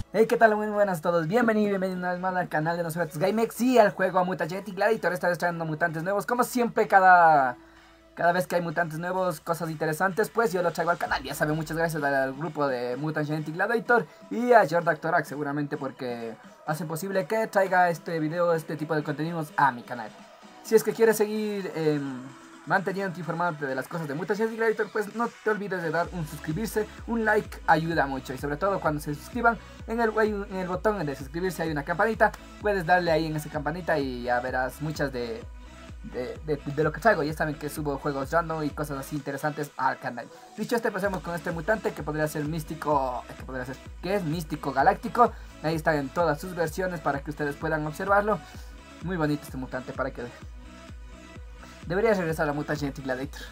Hey, ¿qué tal? Muy buenas a todos. Bienvenidos una vez más al canal de nosotros GameX y al juego Mutant Gladiator. Esta vez trayendo mutantes nuevos. Como siempre, cada vez que hay mutantes nuevos, cosas interesantes, pues yo lo traigo al canal. Ya saben, muchas gracias al grupo de Mutant Gladiator y a Jordan Torak, seguramente porque hacen posible que traiga este video, este tipo de contenidos a mi canal. Si es que quieres seguir manteniendo informado de las cosas de Mutant Gladiator, pues no te olvides de dar un suscribirse, un like ayuda mucho. Y sobre todo cuando se suscriban, en el botón de suscribirse hay una campanita. Puedes darle ahí en esa campanita y ya verás muchas de lo que traigo. Ya saben que subo juegos random y cosas así interesantes al canal. Dicho esto, empecemos con este mutante que podría ser místico, que es místico galáctico. Ahí está en todas sus versiones para que ustedes puedan observarlo. Muy bonito este mutante, para que debería regresar a Mutant Gladiator.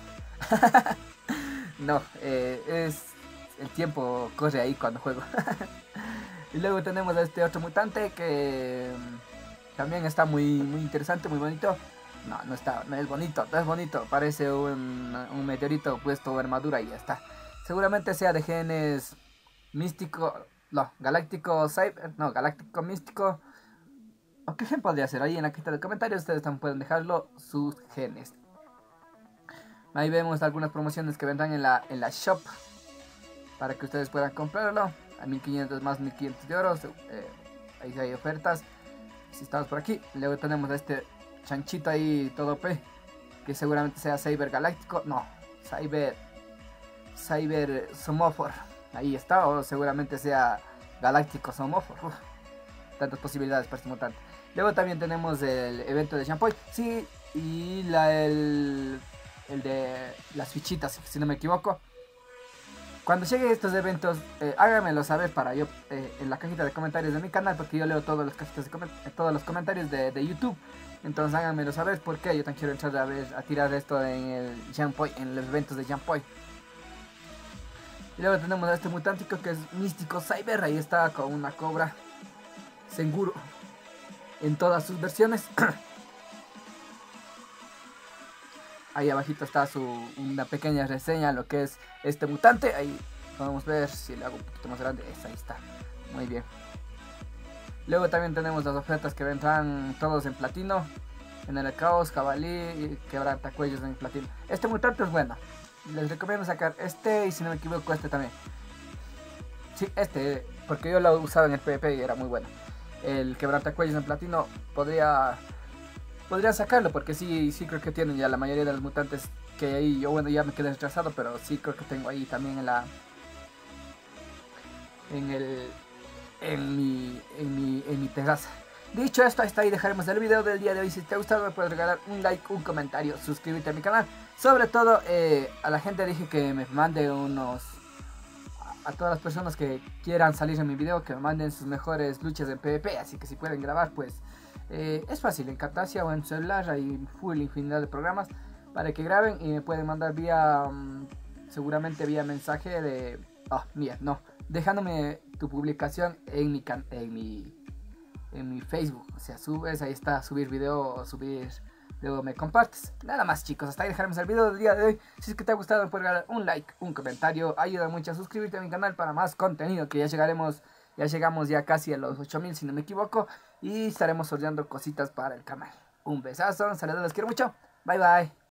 No, es el tiempo corre ahí cuando juego. Y luego tenemos a este otro mutante que también está muy interesante, muy bonito. No es bonito, no es bonito. Parece un meteorito puesto armadura y ya está. Seguramente sea de genes místico, no, galáctico cyber, no, galáctico místico. ¿O qué gen podría ser? Ahí en la cajita de comentarios ustedes también pueden dejarlo sus genes. Ahí vemos algunas promociones que vendrán en la shop para que ustedes puedan comprarlo. A 1500 más 1500 de oro. Ahí hay ofertas. Si estamos por aquí. Luego tenemos a este chanchito ahí todo P. Que seguramente sea Cyber Galáctico. No, Cyber Somofor. Ahí está. O seguramente sea Galáctico Somofor. Tantas posibilidades para este mutante. Luego también tenemos el evento de Champoy. Sí, y el de las fichitas, si no me equivoco. Cuando lleguen estos eventos, háganmelo saber para yo en la cajita de comentarios de mi canal, porque yo leo todos todos los comentarios de YouTube. Entonces háganmelo saber porque yo también quiero entrar a tirar esto en el Jampoy, en los eventos de Jampoy. Y luego tenemos a este mutántico que es Místico Cyber, ahí está con una cobra Senguro en todas sus versiones. Ahí abajito está una pequeña reseña lo que es este mutante. Ahí podemos ver si le hago un poquito más grande. Ahí está. Muy bien. Luego también tenemos las ofertas que vendrán todos en platino. En el caos, jabalí y quebrantacuellos en platino. Este mutante es bueno. Les recomiendo sacar este y si no me equivoco este también. Sí, este, porque yo lo usaba en el PvP y era muy bueno. El quebrantacuellos en platino podría sacarlo porque sí creo que tienen ya la mayoría de los mutantes que hay ahí. Yo bueno ya me quedé retrasado, pero sí creo que tengo ahí también en el en mi terraza. Dicho esto, hasta ahí dejaremos el video del día de hoy. Si te ha gustado me puedes regalar un like, un comentario, suscríbete a mi canal. Sobre todo a la gente dije que me mande a todas las personas que quieran salir en mi video, que me manden sus mejores luchas en PvP. Así que si pueden grabar, pues es fácil, en Camtasia o en celular hay full infinidad de programas para que graben y me pueden mandar vía, seguramente vía mensaje de, mía, no, dejándome tu publicación en mi Facebook. O sea, subes, ahí está, subir video o subir, luego me compartes. Nada más, chicos, hasta ahí dejaremos el video del día de hoy. Si es que te ha gustado, me puedes regalar un like, un comentario, ayuda mucho a suscribirte a mi canal para más contenido, que ya llegamos ya casi a los 8000 si no me equivoco, y estaremos sorteando cositas para el canal. Un besazo, saludos, los quiero mucho, bye bye.